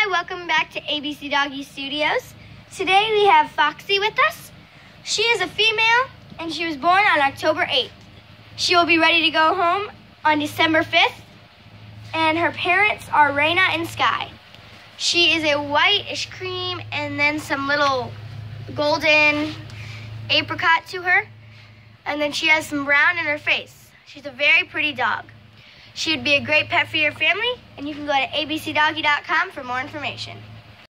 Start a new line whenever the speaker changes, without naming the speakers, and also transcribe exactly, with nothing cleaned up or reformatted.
Hi, welcome back to A B C Doggy Studios. Today we have Foxy with us. She is a female and she was born on October eighth. She will be ready to go home on December fifth, and her parents are Raina and Sky. She is a whitish cream and then some little golden apricot to her, and then she has some brown in her face. She's a very pretty dog. She would be a great pet for your family, and you can go to A B C doggy dot com for more information.